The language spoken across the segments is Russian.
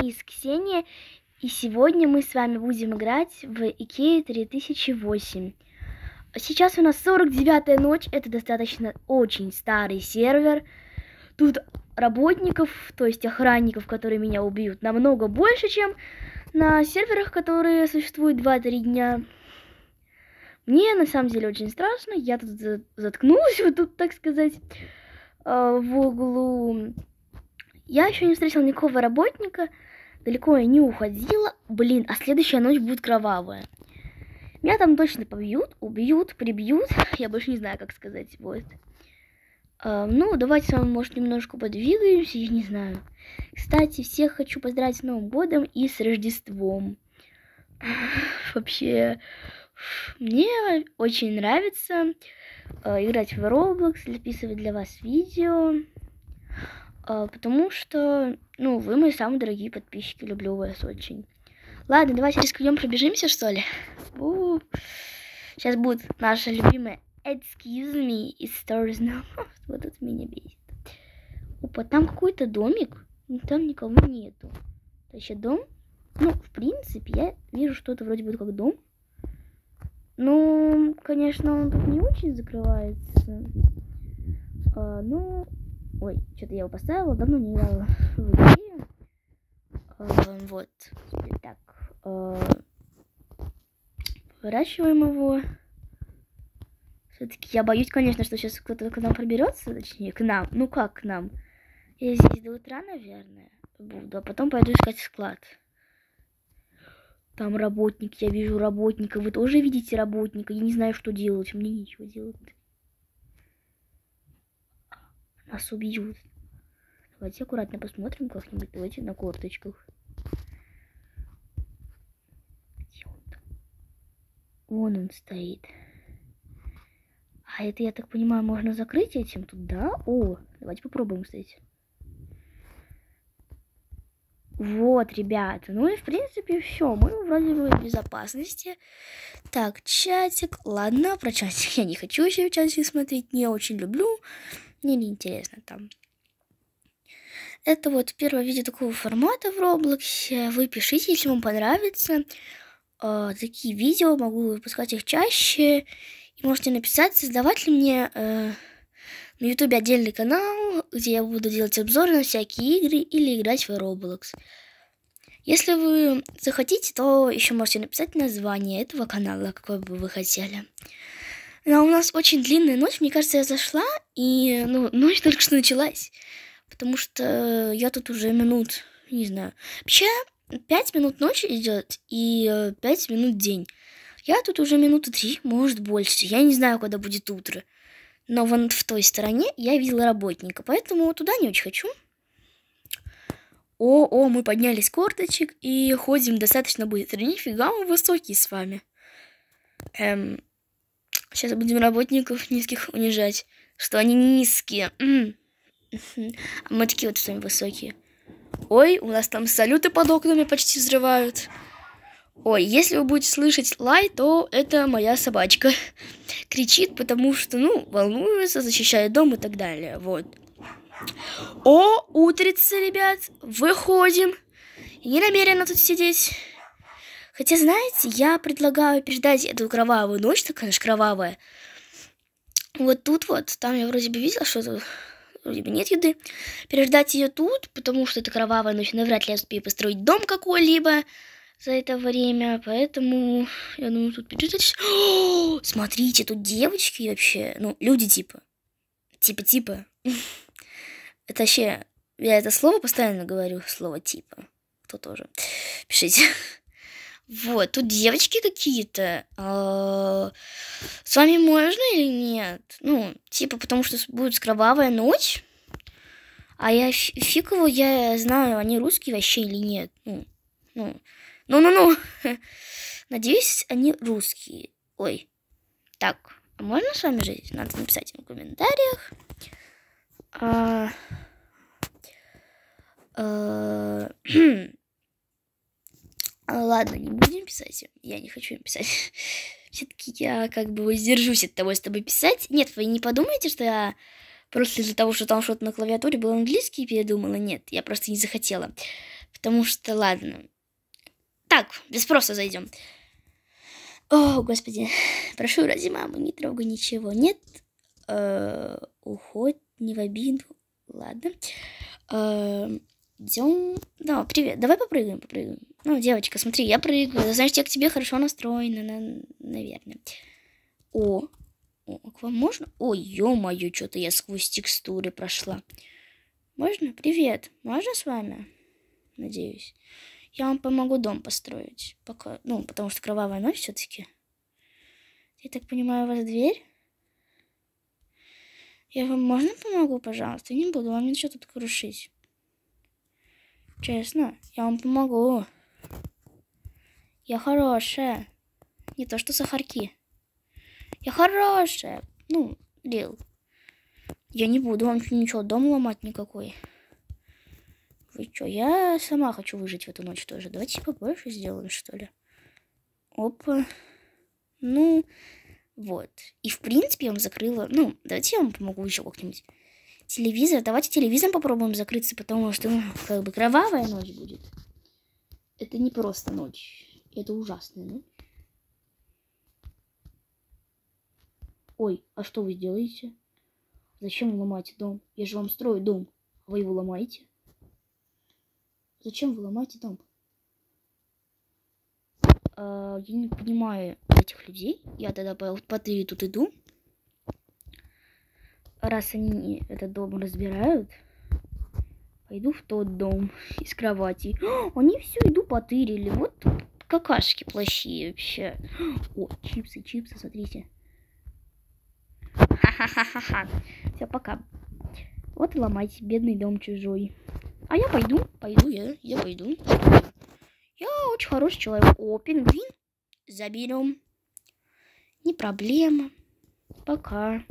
из Ксения, и сегодня мы с вами будем играть в IKEA 3008. Сейчас у нас 49-я ночь, это достаточно очень старый сервер. Тут работников, то есть охранников, которые меня убьют, намного больше, чем на серверах, которые существуют 2-3 дня. Мне на самом деле очень страшно, я тут заткнулась, вот тут, так сказать, в углу. Я еще не встретила никакого работника, далеко я не уходила. Блин, а следующая ночь будет кровавая. Меня там точно побьют, убьют, прибьют. Я больше не знаю, как сказать. Вот. Ну, давайте с вами, может, немножко подвигаемся, я не знаю. Кстати, всех хочу поздравить с Новым годом и с Рождеством. Вообще, мне очень нравится играть в Roblox, записывать для вас видео. Потому что, ну, вы мои самые дорогие подписчики, люблю вас очень. Ладно, давайте рискнем, пробежимся, что ли? Сейчас будет наша любимая Excuse me из Stars Now. Вот это меня бесит. Опа, там какой-то домик, но там никого нету. Это еще дом? Ну, в принципе, я вижу что-то вроде бы как дом. Ну, конечно, он тут не очень закрывается. Ну... Ой, что-то я его поставила, давно не играла в IKEA. Вот. Так. Выращиваем его. Все-таки я боюсь, конечно, что сейчас кто-то к нам проберется, точнее, к нам. Ну как к нам? Я здесь до утра, наверное, буду, а потом пойду искать склад. Там работник, я вижу работника. Вы тоже видите работника? Я не знаю, что делать. Мне нечего делать. Нас убьют. Давайте аккуратно посмотрим как-нибудь. Давайте на корточках. Где он там? Вон он стоит. А это, я так понимаю, можно закрыть этим тут, да? О, давайте попробуем, кстати. Вот, ребята. Ну и, в принципе, все. Мы вроде бы в безопасности. Так, чатик. Ладно, про чатик я не хочу еще в чатик смотреть. Не очень люблю. Мне неинтересно там. Это вот первое видео такого формата в Роблоксе. Вы пишите, если вам понравится. Такие видео, могу выпускать их чаще. И можете написать, создавать ли мне на YouTube отдельный канал, где я буду делать обзоры на всякие игры или играть в Roblox. Если вы захотите, то еще можете написать название этого канала, какой бы вы хотели. Но у нас очень длинная ночь, мне кажется, я зашла, и ночь только что началась. Потому что я тут уже минут, не знаю. Вообще, 5 минут ночи идет и 5 минут день. Я тут уже минуты 3, может больше. Я не знаю, когда будет утро. Но вон в той стороне я видела работника, поэтому туда не очень хочу. О, мы поднялись с корточек и ходим достаточно быстро. Нифига, мы высокие с вами. Сейчас будем работников низких унижать, что они не низкие. А мы такие вот с вами высокие. Ой, у нас там салюты под окнами почти взрывают. Ой, если вы будете слышать лай, то это моя собачка. Кричит, потому что, волнуется, защищает дом и так далее. Вот. О, утрица, ребят. Выходим. Я не намерена тут сидеть. Хотя, знаете, я предлагаю переждать эту кровавую ночь, такая же кровавая. Вот тут вот, там я вроде бы видела, что тут вроде бы нет еды. Переждать ее тут, потому что это кровавая ночь, навряд ли я успею построить дом какой-либо за это время, поэтому я думаю, тут переждать. Смотрите, тут девочки вообще, люди типа. Это вообще, я это слово постоянно говорю, слово типа. Кто тоже? Пишите. Вот, тут девочки какие-то. С вами можно или нет? Потому что будет кровавая ночь. А я фиг его, я знаю, они русские вообще или нет. Надеюсь, они русские. Ой. Так, а можно с вами жить? Надо написать им в комментариях. Ладно, не будем писать. Я не хочу им писать. Все-таки я воздержусь от того, чтобы писать. Нет, вы не подумайте, что я просто из-за того, что там что-то на клавиатуре был английский, передумала. Нет, я просто не захотела. Потому что, ладно. Так, без спроса зайдем. О, господи. Прошу, ради мамы, не трогай ничего. Нет? Уход, не в обиду. Ладно. Идем. Да, привет. Давай попрыгаем. Ну, девочка, смотри, я прыгаю. Значит, я к тебе хорошо настроена, наверное. О, к вам можно? Ой, ё-моё, что-то я сквозь текстуры прошла. Можно? Привет. Можно с вами? Надеюсь. Я вам помогу дом построить. Пока, ну, потому что кровавая ночь все-таки. Я так понимаю, у вас дверь? Я вам можно помогу, пожалуйста? Я не буду вам ничего тут крушить. Честно, я вам помогу. Я хорошая. Не то, что сахарки. Я хорошая. Ну, Лил. Я не буду вам ничего, дом ломать никакой. Вы что, я сама хочу выжить в эту ночь тоже. Давайте побольше сделаем, что ли. Опа. Ну, вот. И, в принципе, я вам закрыла... Ну, давайте я вам помогу еще как-нибудь. Телевизор. Давайте телевизором попробуем закрыться, потому что, ну, как бы кровавая ночь будет. Это не просто ночь. Это ужасная ночь. Ой, а что вы делаете? Зачем вы ломаете дом? Я же вам строю дом. Вы его ломаете? Зачем вы ломаете дом? Я не понимаю этих людей. Я тогда по ты тут иду. Раз они этот дом разбирают, пойду в тот дом из кровати. Они всю еду потырили. Вот какашки плохие вообще. О, чипсы, смотрите. Ха-ха-ха-ха-ха. Все, пока. Вот и ломайте, бедный дом чужой. А я пойду, я пойду. Я очень хороший человек. О, пингвин. Заберем. Не проблема. Пока.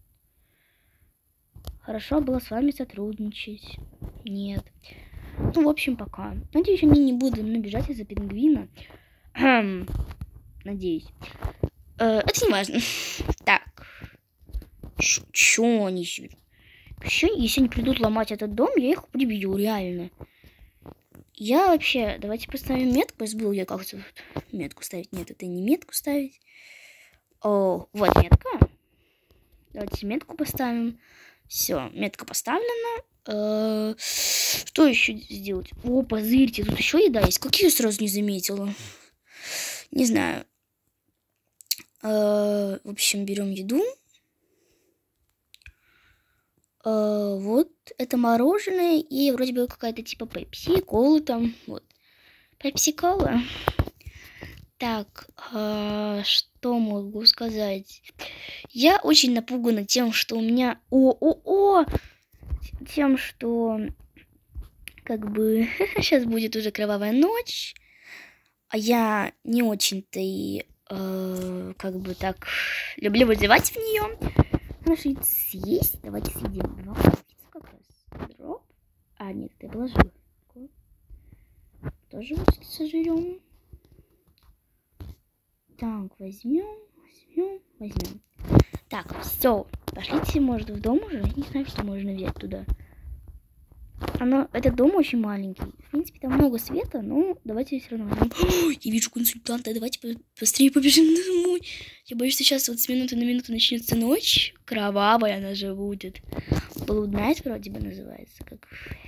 Хорошо было с вами сотрудничать. Нет. Ну, в общем, пока. Надеюсь, они не будут набежать из-за пингвина. Надеюсь. Это не важно. Так. Чё они сюда? Если они придут ломать этот дом, я их прибью, реально. Я вообще... Давайте поставим метку. Забыл я как-то метку ставить. Нет, это не метку ставить. О, вот метка. Давайте метку поставим. Все, метка поставлена. Что еще сделать? О, позырьте, тут еще еда есть. Какие я сразу не заметила? Не знаю. В общем, берем еду. Вот, это мороженое и вроде бы какая-то типа пепси, колы там, вот. Пепси-кола. Так, что могу сказать? Я очень напугана тем, что у меня... Тем, что как бы сейчас будет уже кровавая ночь, а я не очень-то и как бы так люблю вызывать в нее. Надо съесть. Давайте съедим 2 пицца как раз. Дроп. А, нет, я положила. Тоже вот сожрем. Так, возьмем. Так, все. Пошлите, может, в дом уже? Не знаю, что можно взять туда. Этот дом очень маленький. В принципе, там много света, но давайте все равно возьмем. Я вижу консультанта. Давайте быстрее побежим домой. Я боюсь, что сейчас вот с минуты на минуту начнется ночь. Кровавая она же будет. Blood Night вроде бы называется. Как...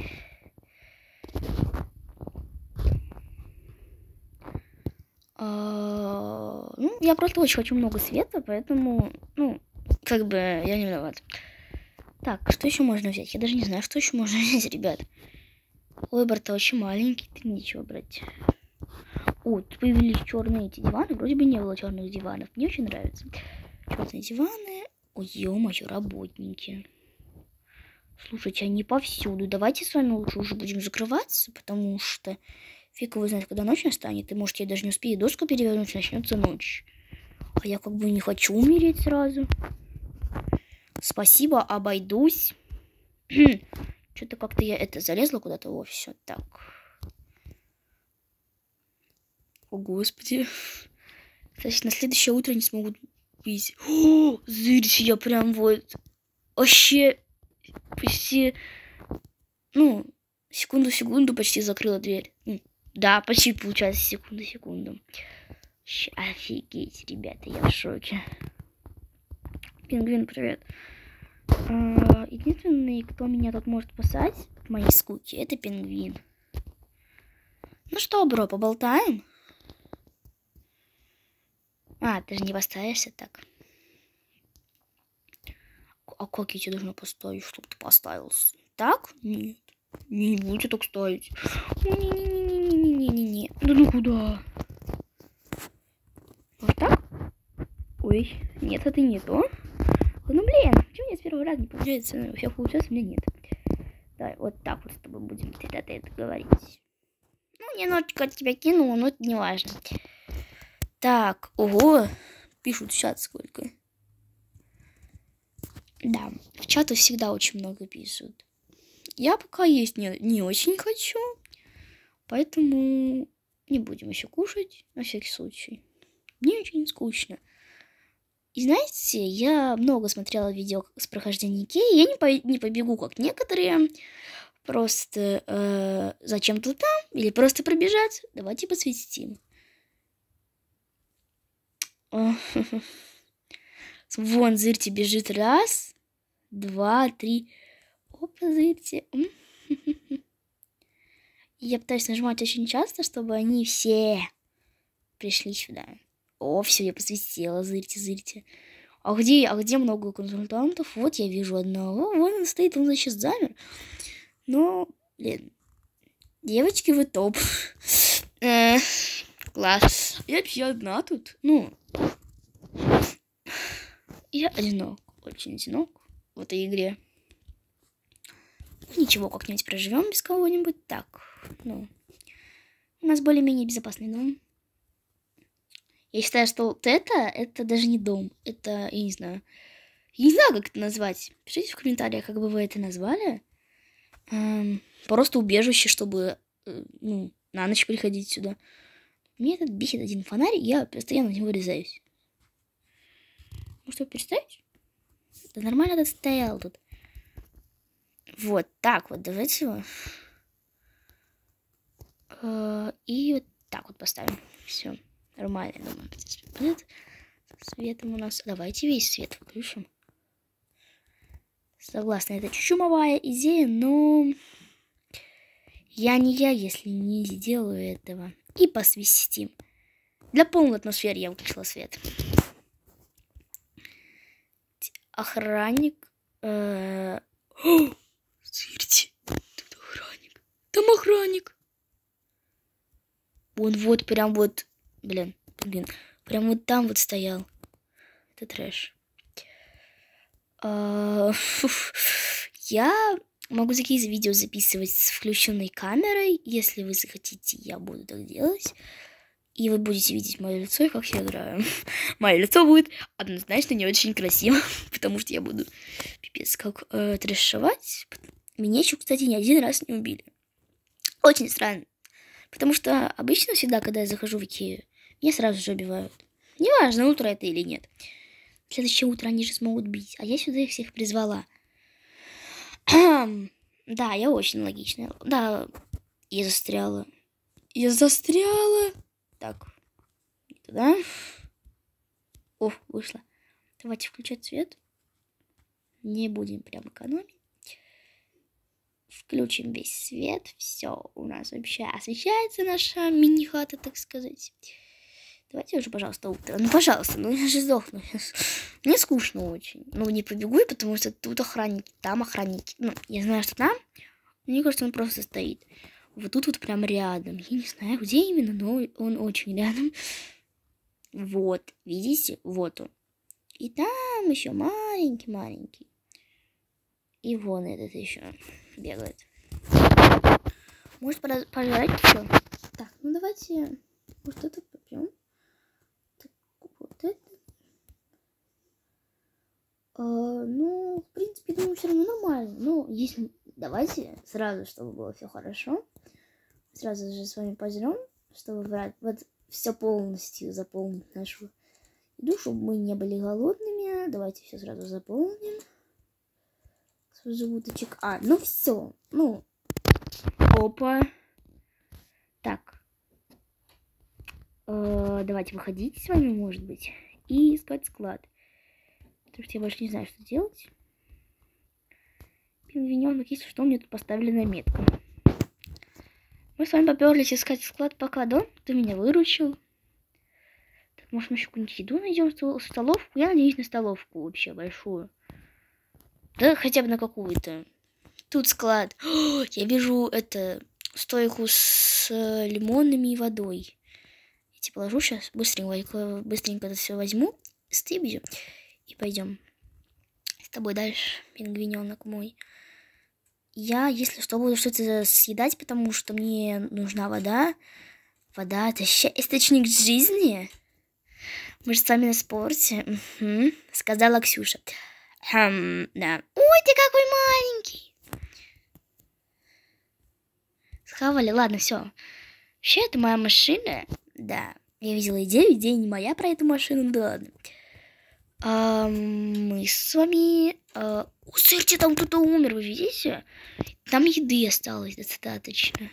Ну, я просто очень хочу много света, поэтому, ну, как бы я не виноват. Так, что еще можно взять? Я даже не знаю, что еще можно взять, ребят. Выбор-то очень маленький, ты ничего брать. О, тут появились черные эти диваны. Вроде бы не было черных диванов. Мне очень нравится. Черные диваны. Ой, ё-моё, работники. Слушайте, они повсюду. Давайте с вами лучше уже будем закрываться, потому что фиг его знает, когда ночь настанет. И может, я даже не успею доску перевернуть, начнется ночь. А я как бы не хочу умереть сразу. Спасибо, обойдусь. Что-то как-то я залезла куда-то. О, все так. О, господи. Кстати, на следующее утро не смогут пить. О, зырите, я прям вот... Вообще... Почти... Ну, Секунду почти закрыла дверь. Да, почти получается секунду. Офигеть, ребята, я в шоке. Пингвин, привет. Единственный, кто меня тут может спасать от моей скуки, это пингвин. Ну что, бро, поболтаем? Ты же не поставишься так. А как я тебе должна поставить, чтобы ты поставился? Так? Нет. Не будете так ставить. Не-не-не-не-не-не-не-не. Да ну куда? Вот так? Ой, нет, это не то. Ну блин, почему у меня с первого раза не получается? У всех получается, у меня нет. Давай, вот так вот с тобой будем это говорить. Ну, немножечко от тебя кинула, но это не важно. Так, ого, пишут в чат сколько. Да, в чату всегда очень много пишут. Я пока есть не очень хочу, поэтому не будем еще кушать, на всякий случай. Мне очень скучно. И знаете, я много смотрела видео с прохождением Икеи, я не побегу, как некоторые, просто зачем-то там, или просто пробежать. Давайте посвятим. Вон, зырьте, бежит. 1, 2, 3. Опа, зырьте. Я пытаюсь нажимать очень часто, чтобы они все пришли сюда. О, все, я посвятила. Зырьте. А где много консультантов? Вот я вижу одного. Вон он стоит, он сейчас замер. Но, блин, девочки, вы топ. Класс. Я вообще одна тут. Я одинок. Очень одинок в этой игре. Ничего, как-нибудь проживем без кого-нибудь. Так, у нас более-менее безопасный дом. Я считаю, что вот это даже не дом. Это, я не знаю, как это назвать. Пишите в комментариях, как бы вы это назвали. Просто убежище, чтобы, на ночь приходить сюда. Мне этот бесит один фонарь, я постоянно на него вырезаюсь. Может, его переставить? Да нормально этот стоял тут. Вот так вот, давайте его. И вот так вот поставим. Все, нормально, думаю. Будет светом у нас. Давайте весь свет включим. Согласна, это чумовая идея, но я не я, если не сделаю этого. И посвистим. Для полной атмосферы я выключила свет. Охранник. Смотрите, тут охранник. Там охранник. Он вот прям вот, блин, прям вот там вот стоял. Это трэш. Я могу такие видео записывать с включенной камерой. Если вы захотите, я буду так делать. И вы будете видеть мое лицо и как я играю. Мое лицо будет однозначно не очень красиво, потому что я буду пипец как трэшевать. Меня еще, кстати, ни один раз не убили. Очень странно. Потому что обычно всегда, когда я захожу в Икею, меня сразу же убивают. Неважно, утро это или нет. В следующее утро они же смогут бить. А я сюда их всех призвала. Да, я очень логичная. Да, я застряла. Так, туда. О, вышла. Давайте включать свет. Не будем прям экономить. Включим весь свет. Все, у нас вообще освещается наша мини-хата, так сказать. Давайте уже, пожалуйста, утро. Пожалуйста, я же сдохну сейчас. Мне скучно очень. Не побегу, потому что тут охранники, там охранники. Я знаю, что там. Мне кажется, он просто стоит. Вот тут вот прям рядом. Я не знаю, где именно, но он очень рядом. Вот, видите? Вот он. И там еще маленький. И вон этот еще бегает. Может пожрать еще? Так, давайте вот это попьем. Так, вот это. В принципе, думаю, все равно нормально. Если давайте сразу, чтобы было все хорошо. Сразу же с вами пожрем, чтобы все полностью заполнить нашу еду, чтобы мы не были голодными. Давайте все сразу заполним. Желудочек. Все. Опа. Так. Давайте выходить с вами, может быть, и искать склад. Потому что я больше не знаю, что делать. Пингвиненок, если что, мне тут поставили на метку. Мы с вами поперлись искать склад пока, да? Ты меня выручил. Так, может, мы еще какую-нибудь еду найдем, столовку? Я надеюсь на столовку вообще большую. Да хотя бы на какую-то. Тут склад. О, я вижу стойку с лимонами и водой. Я тебе положу сейчас. Быстренько это все возьму. Стыбью. И пойдем с тобой дальше, пингвиненок мой. Я, если что, буду что-то съедать, потому что мне нужна вода. Вода — это источник жизни. Мы же с вами на спорте. Угу. Сказала Ксюша. Да. Ой, ты какой маленький. Схавали, ладно, все. Вообще, это моя машина. Да, я видела идея не моя про эту машину, да ладно. Мы с вами... Слушайте, там кто-то умер, вы видите? Там еды осталось достаточно.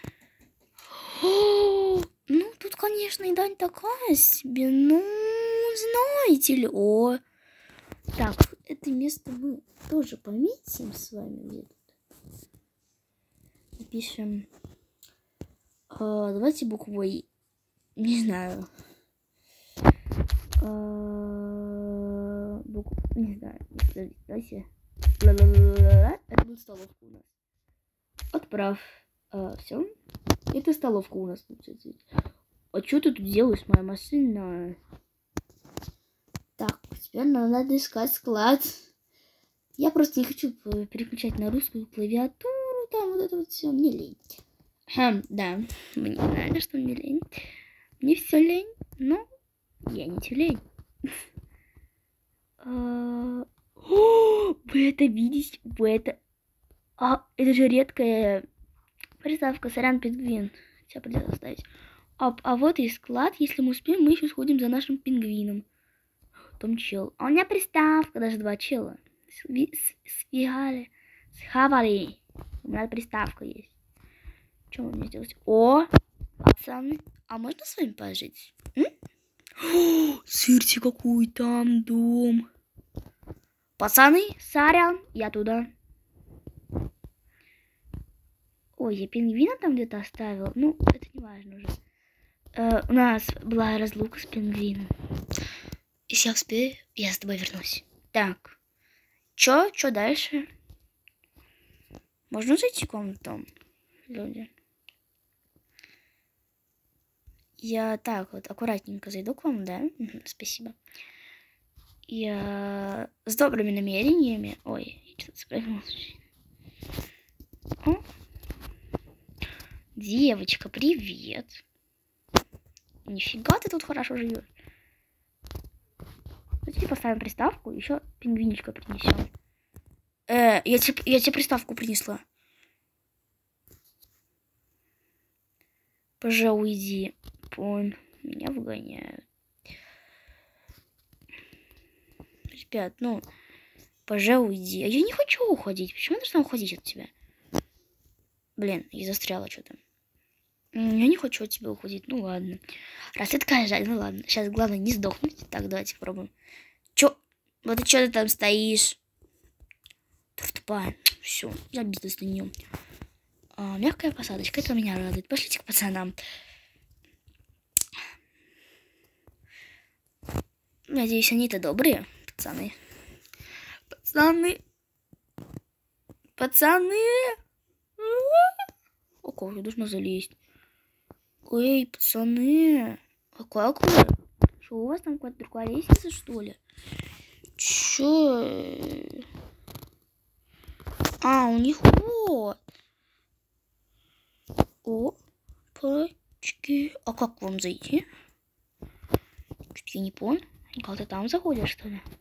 Ну, тут, конечно, еда не такая себе. Ну, знаете ли. О, так, это место мы тоже пометим с вами где-то. Напишем. Давайте буквой, не знаю. Не знаю. Давайте. Это будет столовка у нас. Отправь. Все. Это столовка у нас. А что ты тут делаешь, моя машина? Так, теперь нам надо искать склад. Я просто не хочу переключать на русскую клавиатуру. Там вот это вот все. Мне лень. Да, мне знали, что мне лень. Мне все лень, но я не тюлень. Вы это видите? Вы это... это же редкая приставка. Сорян, пингвин. Тебя придется оставить. А вот и склад. Если мы успеем, мы еще сходим за нашим пингвином. Там чел. А у меня приставка. Даже два чела. Схавали. У меня приставка есть. Что мне сделать? О, пацаны. А можно с вами пожить? Смотрите, какой там дом. Пацаны, сорян, я туда. Ой, я пингвина там где-то оставил. Ну, это не важно уже. У нас была разлука с пингвином. Если я успею, я с тобой вернусь. Так. Чё дальше? Можно зайти к вам там, люди? Я так вот аккуратненько зайду к вам, да? Спасибо. Я с добрыми намерениями... Ой, я что-то спрыгнула. О. Девочка, привет. Нифига ты тут хорошо живешь. Давайте поставим приставку, еще пингвинчика принесем. Я тебе приставку принесла. Пожалуй, уйди. Пон, меня выгоняют. Ребят, ну, пожалуй, уйди. А я не хочу уходить. Почему я должна уходить от тебя? Блин, я застряла что-то. Я не хочу от тебя уходить. Ну ладно. Раз ты такая жаль, ну ладно. Сейчас главное не сдохнуть. Так, давайте попробуем. Чё? Вот и чё ты там стоишь? Ты тупая. Все, я бизнес на нем. Мягкая посадочка, это меня радует. Пошлите к пацанам. Надеюсь, они-то добрые, пацаны. Пацаны. О, как я должна залезть. Эй, пацаны. А как вы? Что, у вас там какая-то другая лестница, что ли? Чё? У них вот. Опачки. А как к вам зайти? Чуть я не понял. Как ты там заходишь, что ли?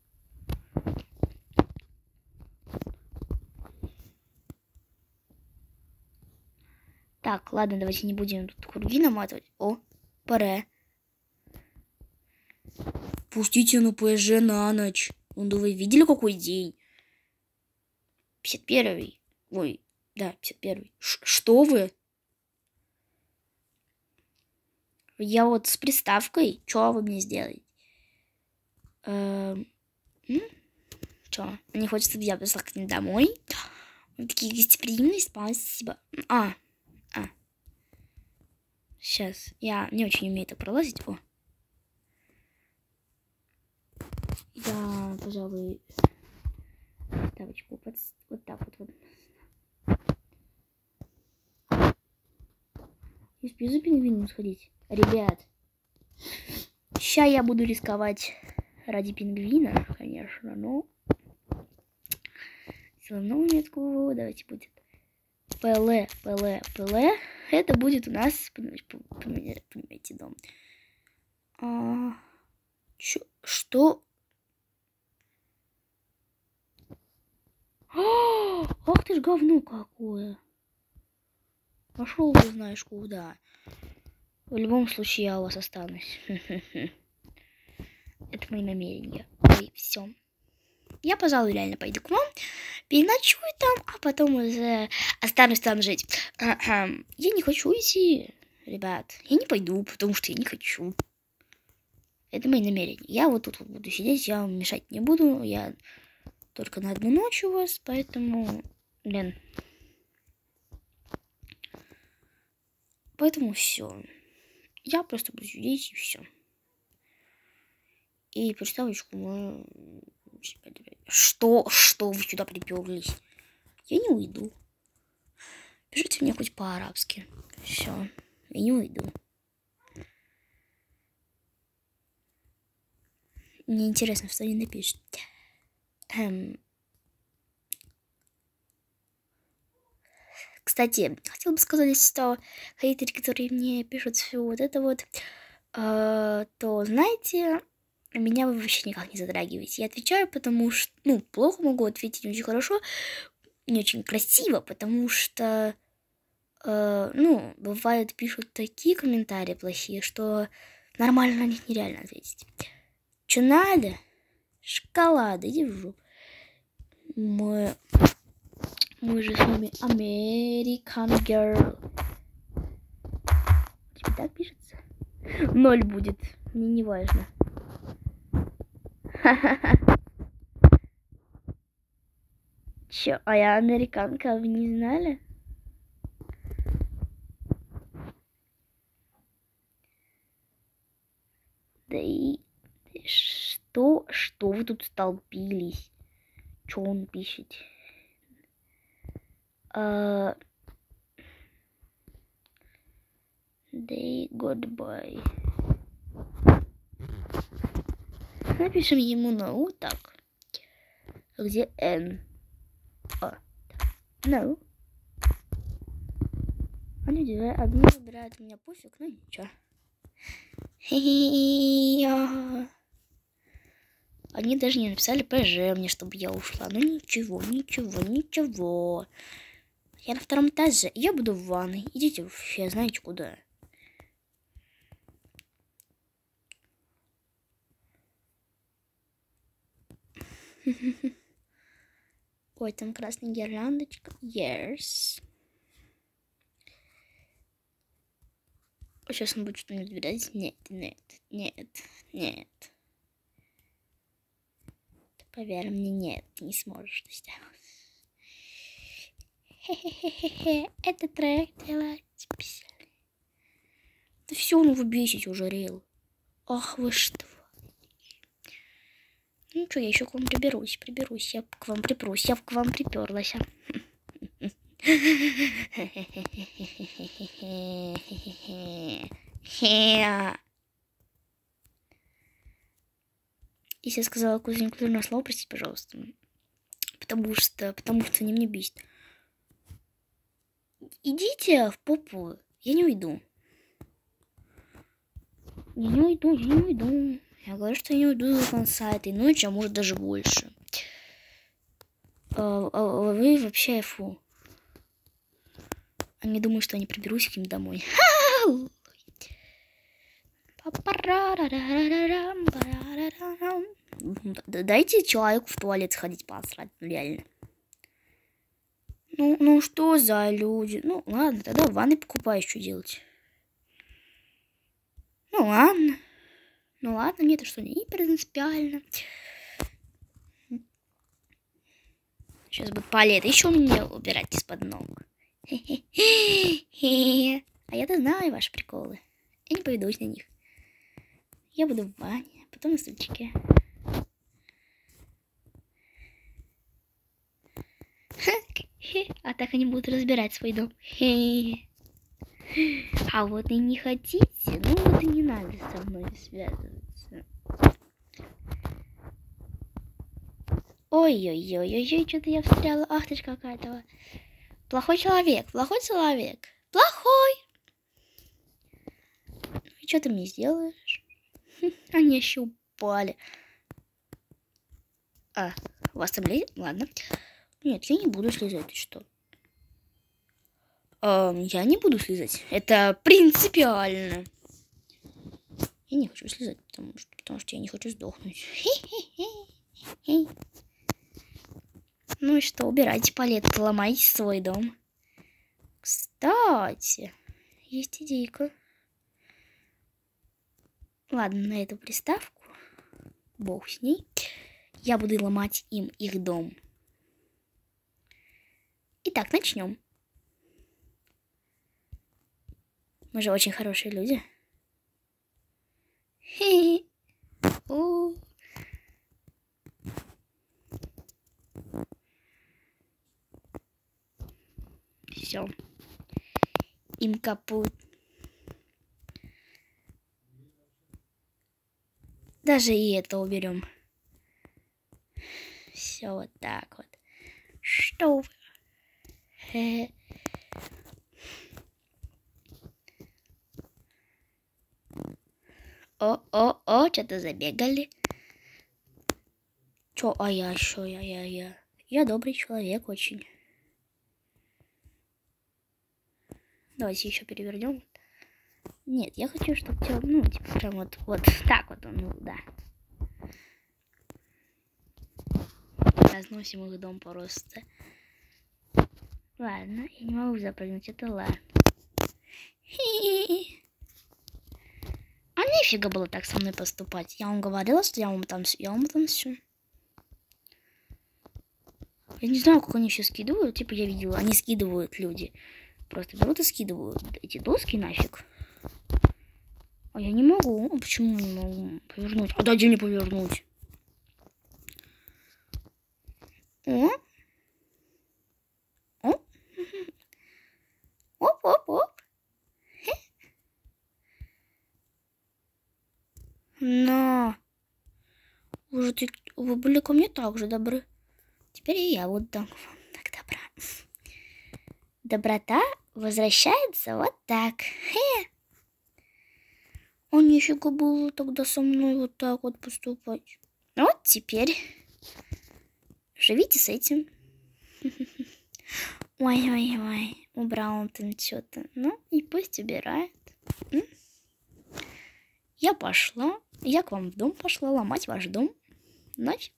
Так, ладно, давайте не будем тут круги наматывать. О, пора. Пустите на ПЖ на ночь. Ну, да вы видели, какой день? 51-й. Ой, да, 51-й. Что вы? Я вот с приставкой. Что вы мне сделаете? Что? Мне хочется, чтобы я пришла к ним домой. Вы такие гостеприимные, спасибо. Сейчас. Я не очень умею так пролазить. О. Я, пожалуй, ставочку вот так вот. Я успею за пингвином сходить. Ребят, ща я буду рисковать ради пингвина, конечно, но... Силового метку давайте будет ПЛ. Это будет у нас, понимаете, дом. Что? Ах ты ж говно какое. Пошел ты знаешь куда. В любом случае я у вас останусь. Это мои намерения. Ой, все. Я, пожалуй, реально пойду к вам, переночую там, а потом уже останусь там жить. Я не хочу идти, ребят. Я не пойду, потому что я не хочу. Это мои намерения. Я вот тут вот буду сидеть, я вам мешать не буду. Я только на одну ночь у вас, поэтому... Блин. Поэтому все. Я просто буду сидеть и все. И приставочку мы... Что вы сюда приперлись? Я не уйду. Пишите мне хоть по-арабски. Все. Я не уйду. Мне интересно, что они напишут. Кстати, хотела бы сказать, что хейтеры, которые мне пишут все вот это вот, то, знаете, меня вы вообще никак не затрагиваете. Я отвечаю, потому что, плохо могу ответить, не очень хорошо, не очень красиво, потому что, бывает, пишут такие комментарии плохие, что нормально на них нереально ответить. Что надо? Шоколада, иди в жопу. Мы же с вами American Girl. Тебе так пишется? 0 будет. Мне не важно. Чё, а я американка, вы не знали? Да и что вы тут столпились? Чё он пишет? Day goodbye. Напишем ему вот так. Где N? No. Они выбирают у меня пофиг, ну ничего. Они даже не написали ПЖ мне, чтобы я ушла. Ну ничего. Я на втором этаже. Я буду в ванной. Идите вообще, знаете куда. Ой, там красная гирляндочка. Yes. Сейчас он будет что-нибудь выбирать. Нет. Поверь мне, нет, ты не сможешь это сделать. Это трек делать. Да все, вы бесите уже, Рил. Ах вы что. Ну что, я еще к вам приберусь. Я к вам приперлась. Если я сказала какое-то некультурное слово, простите, пожалуйста. Потому что они меня бесят. Идите в попу. Я не уйду. Я не уйду. Я говорю, что я не уйду до конца этой ночи, а может даже больше. Вы вообще фу. Они думают, что я не приберусь к ним домой. Дайте человеку в туалет сходить посрать, реально. Ну что за люди? Ну ладно, тогда в ванной покупаю, что делать. Ну ладно. Ну ладно, мне это что, не принципиально. Сейчас будет палет еще мне убирать из-под ног. А я-то знаю ваши приколы. Я не поведусь на них. Я буду в ванне, потом на стульчике. А так они будут разбирать свой дом. А вот и не хотите, ну вот и не надо со мной связываться. Ой-ой-ой-ой-ой, что-то я встряла. Ах ты ж какая-то. Плохой человек, плохой человек. Плохой. И что ты мне сделаешь? Они еще упали. А, у вас там лезет? Ладно. Нет, я не буду слезать, ты что? Я не буду слезать. Это принципиально. Я не хочу слезать, потому что я не хочу сдохнуть. Ну и что, убирайте палеты, ломайте свой дом. Кстати, есть идейка. Ладно, на эту приставку, бог с ней, я буду ломать им их дом. Итак, начнем. Мы же очень хорошие люди. Все. Им капут. Даже и это уберем. Все вот так вот. Что? О, что-то забегали. Чё? А я что? Я. Я добрый человек очень. Давайте еще перевернем. Нет, я хочу, чтобы все, ну, типа, прям вот так вот, ну, да. Разносим их дом просто. Ладно, я не могу запрыгнуть, это ладно. А нифига было так со мной поступать. Я вам говорила, что я вам отомщу. Я не знаю, как они еще скидывают. Типа я видела, они скидывают люди. Просто берут и скидывают эти доски нафиг. А я не могу. А почему не могу повернуть? А дайте мне повернуть. О. Оп. Но вы были ко мне так же добры. Теперь и я вот так добра. Доброта возвращается вот так. Он нифига было тогда со мной вот так вот поступать. Вот теперь живите с этим. Ой. Убрал он там что-то. Ну и пусть убирает. Я пошла. Я к вам в дом пошла ломать ваш дом. Нафиг.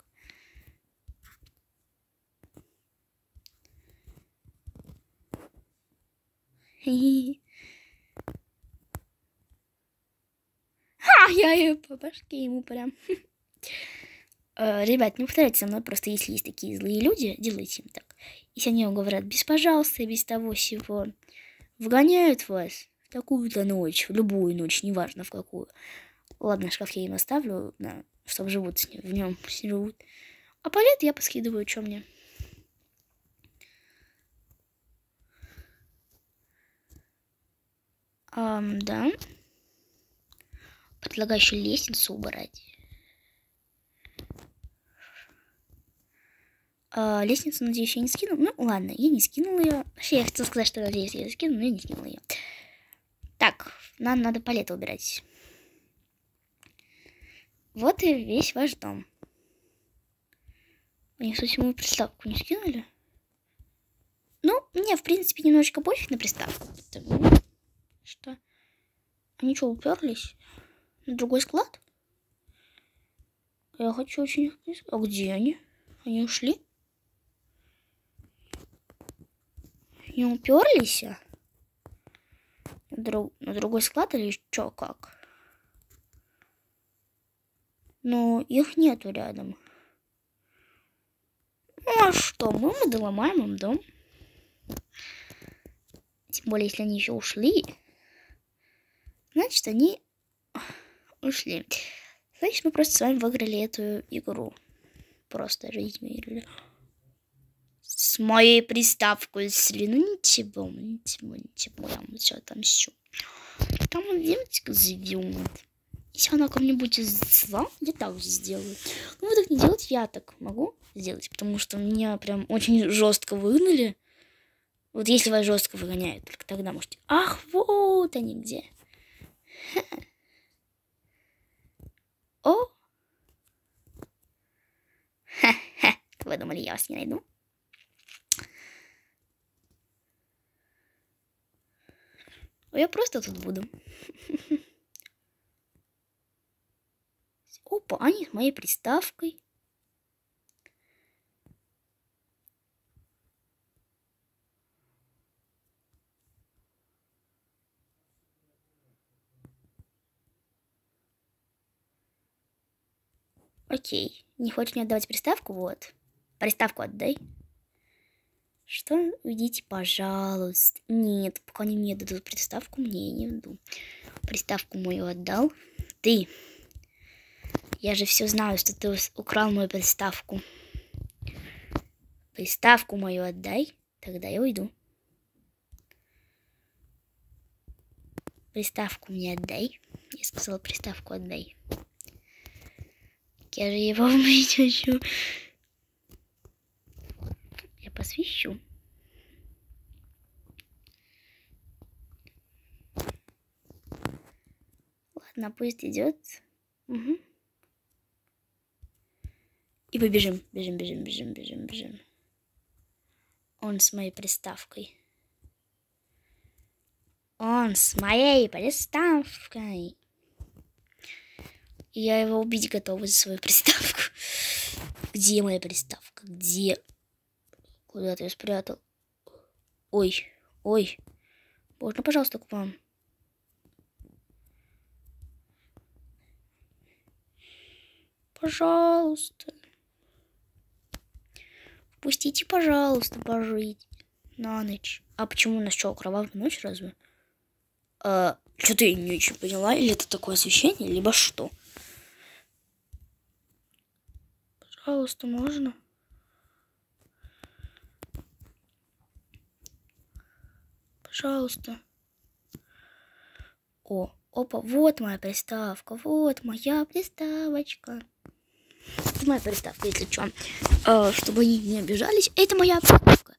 Я по башке ему прям. Ребят, не повторяйте со мной, просто если есть такие злые люди, делайте им так. Если они вам говорят без пожалуйста, без того всего, вгоняют вас в такую-то ночь, в любую ночь, неважно в какую. Ладно, шкаф я им оставлю, да, чтобы живут в нем живут. А палет я поскидываю, что мне. Да. Предлагаю еще лестницу убрать. Лестницу, надеюсь, я не скину. Ну, ладно, я не скинула ее. Вообще, я хотела сказать, что надеюсь, я скину, но я не скинула ее. Так, нам надо палеты убирать. Вот и весь ваш дом. Они, кстати, мою приставку не скинули. Ну, мне, в принципе, немножечко пофиг на приставку. Потому что они что, уперлись на другой склад? Я хочу очень... А где они? Они ушли? Не уперлись? На другой склад или что, как? Но их нету рядом. Ну а что, мы доломаем им дом. Тем более, если они еще ушли, значит, они ушли. Значит, мы просто с вами выиграли эту игру. Просто жизнь выиграли. С моей приставкой сли. Ну ничего, я вам все отомщу. Там он девочка живет. Если она кому-нибудь зла, я так сделаю. Ну вы так не делать, я так могу сделать. Потому что меня прям очень жестко выгнали. Вот если вас жестко выгоняют, только тогда можете. Ах, вот они где. О! Ха-ха. Вы думали, я вас не найду? Я просто тут буду. Опа, они с моей приставкой. Окей. Не хочешь мне отдавать приставку? Вот. Приставку отдай. Что? Уйдите, пожалуйста. Нет, пока они мне дадут приставку, мне не дадут. Приставку мою отдал. Ты. Я же все знаю, что ты украл мою приставку. Приставку мою отдай, тогда я уйду. Приставку мне отдай. Я сказала, приставку отдай. Я же его убить хочу. Я посвящу. Ладно, пусть идет. Угу. И побежим. Бежим. Он с моей приставкой. Он с моей приставкой. И я его убить готова за свою приставку. Где моя приставка? Где? Куда ты ее спрятал? Ой. Можно, пожалуйста, к вам? Пожалуйста. Пустите, пожалуйста, пожить на ночь. А почему у нас что, кровавая ночь разве? Что-то я не очень поняла. Или это такое освещение, либо что? Пожалуйста, можно? Пожалуйста. Опа, вот моя приставка. Вот моя приставочка. Это моя приставка, если что. Чтобы они не обижались. Это моя приставка.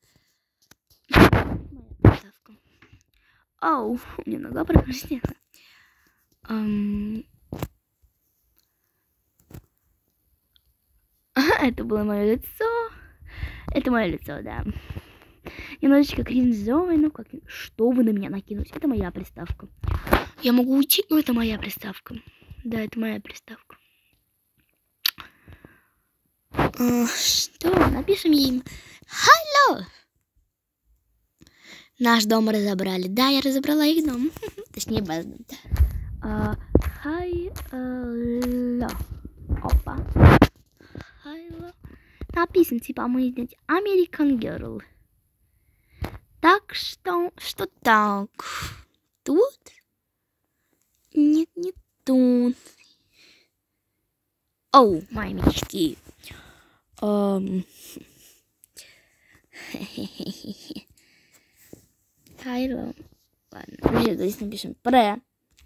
Ау, у меня нога прокраснела. Это было мое лицо. Это мое лицо, да. Немножечко кринжовый, ну как... Что вы на меня накинулись? Это моя приставка. Я могу уйти, но это моя приставка. Да, это моя приставка. Что? Напишем им. Hello! Наш дом разобрали. Да, я разобрала их дом. Точнее, базу. Hello. Опа. Hello. Написано, типа, мы здесь American Girl. Так что так? Тут? Нет, не тут. Оу, мои мечты. Hello. Ладно, здесь напишем про.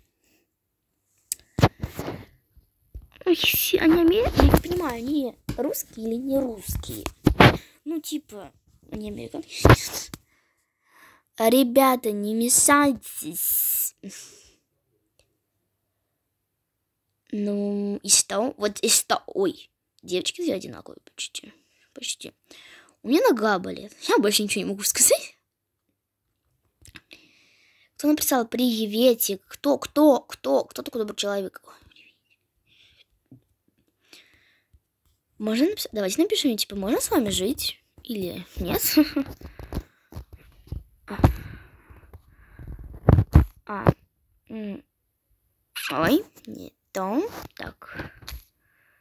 Они, я не понимаю, они русские или не русские? Ну, типа, они американские. Ребята, не мешайтесь. Ну, и что? Вот и что? Ой, девочки две одинаковые почти. У меня нога болит. Я больше ничего не могу сказать. Кто написал приветик? Кто такой добрый человек? Можно написать? Давайте напишем, типа, можно с вами жить? Или нет? Ой, не то. Так.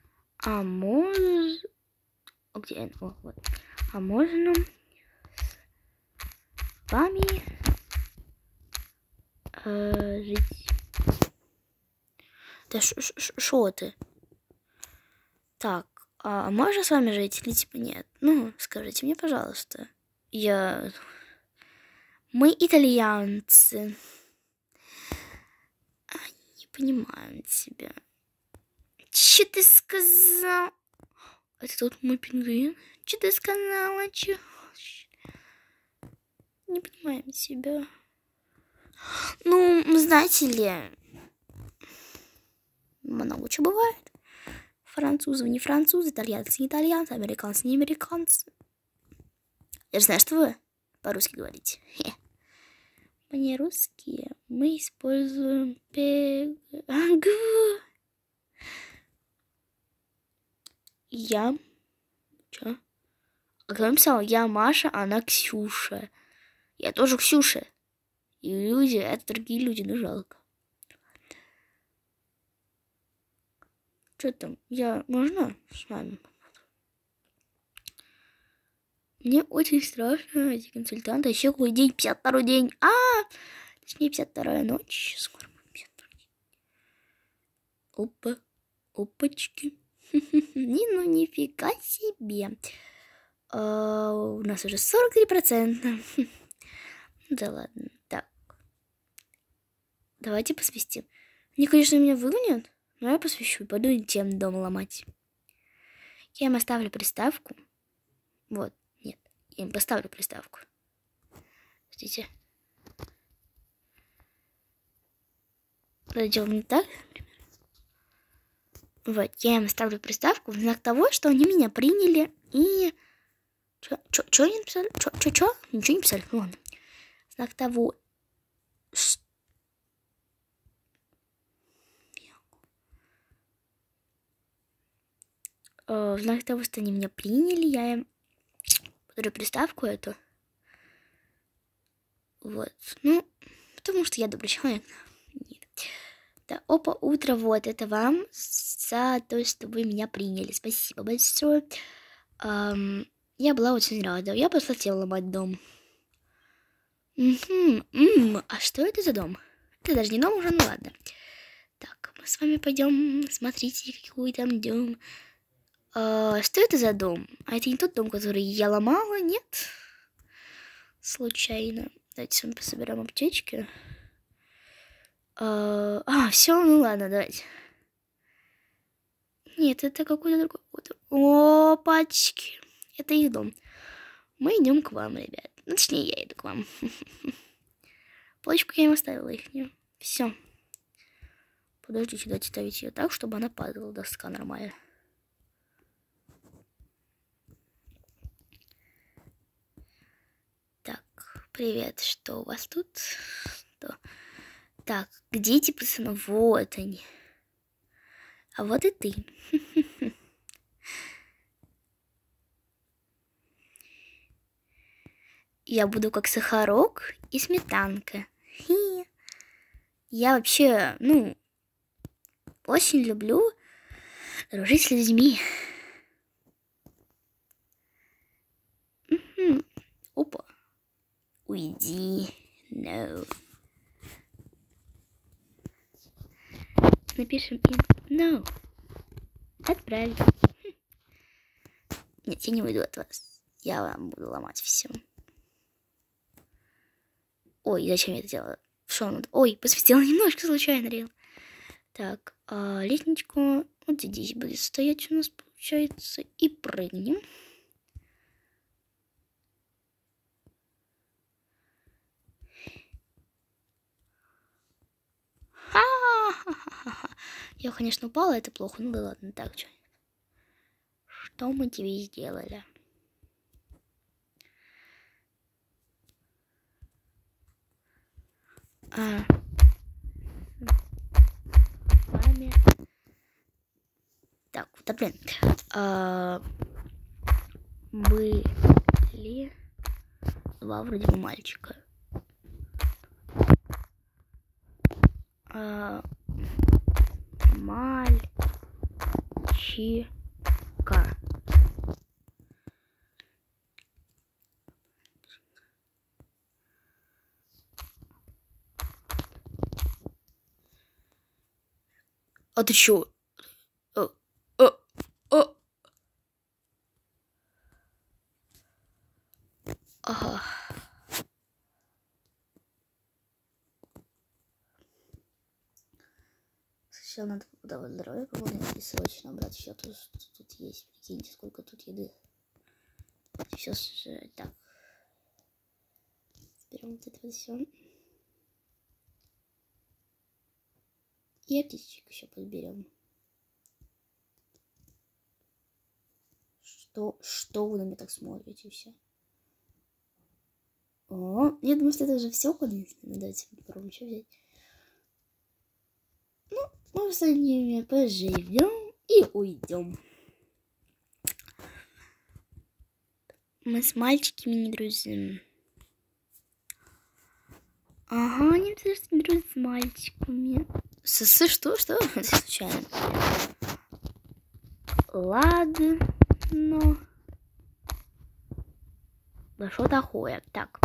Где? О, вот. А можно с вами жить? Да шо ты? Так, а можно с вами жить или типа нет? Ну, скажите мне, пожалуйста. Мы итальянцы. Не понимаю тебя. Че ты сказал? Это тут мой пингвин? Че ты сказала? Че? Не понимаем себя. Ну, знаете ли, много чего бывает. Французы не французы, итальянцы не итальянцы, американцы не американцы. Я же знаю, что вы по-русски говорите. Мы не русские, мы используем Чё? А кто написал? Я Маша, она Ксюша. Я тоже Ксюша. И люди, это другие люди, ну жалко. Что там? Можно с вами? Мне очень страшно, эти консультанты. Еще какой день? 52-й день. Точнее, 52-я ночь. Скоро будет 52-й день. Опа. Опачки. Ну, нифига себе. У нас уже 43%. Да ладно. Так. Давайте посвистим. Они, конечно, меня выгонят, но я посвящу. Пойду тем дом ломать. Я им оставлю приставку. Вот. Нет. Я им поставлю приставку. Смотрите. Сделаем не так. Вот. Я им оставлю приставку в знак того, что они меня приняли и... Чё они написали? Чё? Ничего не писали. Ладно. В знак того... В знак того, что они меня приняли, я им подарю приставку эту. Вот. Ну, потому что я добрый человек. Нет. Да, опа, утро, вот, это вам за то, что вы меня приняли. Спасибо большое. Я была очень рада. Я пошла тебе ломать дом. А что это за дом? Это даже не дом уже, ну ладно. Так, мы с вами пойдем. Смотрите, какой там дом. Что это за дом? А это не тот дом, который я ломала, нет? Случайно. Давайте с вами пособираем аптечки. Все, ну ладно, давайте. Нет, это какой-то другой. Опачки. Это их дом. Мы идем к вам, ребят. Ну, точнее, я иду к вам. Полочку я им оставила их. Все. Подождите, дайте ставить ее так, чтобы она падала, доска нормально. Так, привет, что у вас тут? Так, где эти пацаны? Вот они. А вот и ты. Я буду как сахарок и сметанка. Я вообще, очень люблю дружить с людьми. Опа. Уйди. No. Напишем им no. Отправить. Нет, я не уйду от вас. Я вам буду ломать все. Ой, зачем я это делала? Ой, посветила немножко случайно, реально. Так, лестничку вот здесь будет стоять у нас, получается. И прыгнем. Я, конечно, упала, это плохо. Ну да ладно, так что. Что мы тебе сделали? Вами. Так, да блин. Были два вроде бы мальчика. Мальчики. А ты чё? А, а. Ага. Сначала надо подавать здоровье, по-моему, и срочно брать счет. Тут есть. Прикиньте, сколько тут еды. Все сжать. Так. Берем вот это вот все. И аптечку еще подберем. Что вы на меня так смотрите все? О, я думаю, что это уже все ходит. Давайте попробуем что взять. Ну, мы с ними поживем и уйдем. Мы с мальчиками не друзья. Ага, они не дружат с мальчиками. Что? Это случайно. Ладно. Да что такое? Так.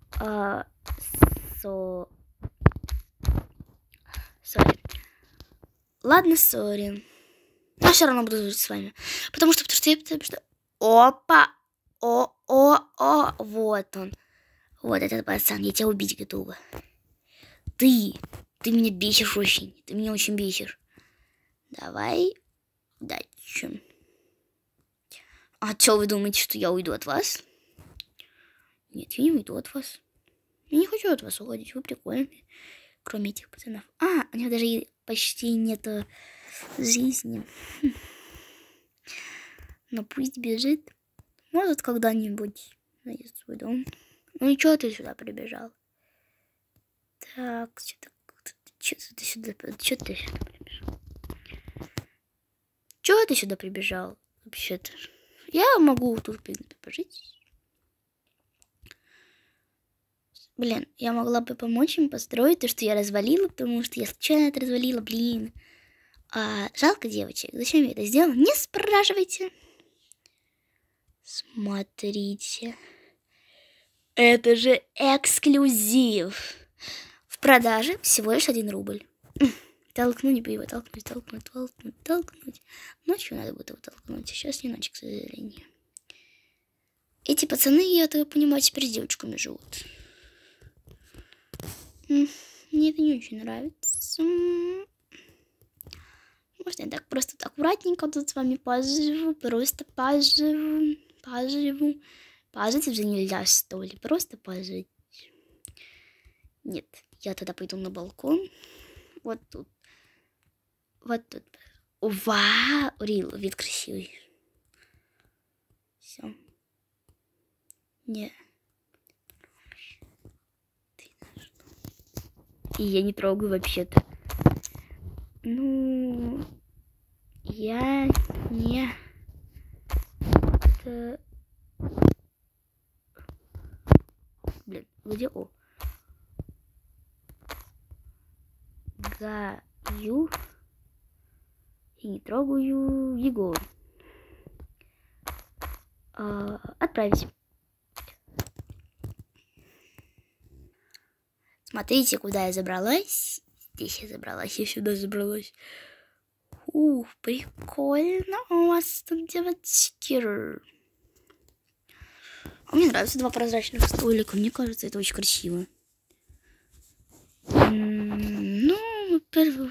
Сори. Ладно, сори. Но все равно буду жить с вами. Потому что Опа! О! Вот он. Вот этот пацан. Я тебя убить готова. Ты меня бесишь очень. Ты меня очень бесишь. Давай. Дальше. А что вы думаете, что я уйду от вас? Нет, я не уйду от вас. Я не хочу от вас уходить. Вы прикольные. Кроме этих пацанов. У них даже почти нету жизни. Но пусть бежит. Может, когда-нибудь найдет свой дом. Ну и чё ты сюда прибежал? Так, чё ты сюда прибежал? Чё ты сюда прибежал? Вообще-то. Я могу тут, в принципе, пожить. Блин, я могла бы помочь им построить то, что я развалила, потому что я случайно это развалила, блин. Жалко девочек. Зачем я это сделала? Не спрашивайте. Смотрите. Это же эксклюзив. В продаже всего лишь 1 рубль. Толкнуть бы его, толкнуть. Ночью надо будет его толкнуть. Сейчас не ночь, к сожалению. Эти пацаны, я так понимаю, теперь с девочками живут. Мне это не очень нравится. Может, я так просто аккуратненько тут с вами поживу. Просто поживу. Пожить уже нельзя, что ли? Просто пожить. Нет, я тогда пойду на балкон. Вот тут. Вау, вид красивый. Все. Не. И я не трогаю вообще-то. Ну, я не... Блин, где О? Гаю. И не трогаю Егор. Отправить. Смотрите, куда я забралась. Здесь я забралась, я сюда забралась. Прикольно у вас тут, девочки. Мне нравятся 2 прозрачных столика. Мне кажется, это очень красиво. Ну, во-первых,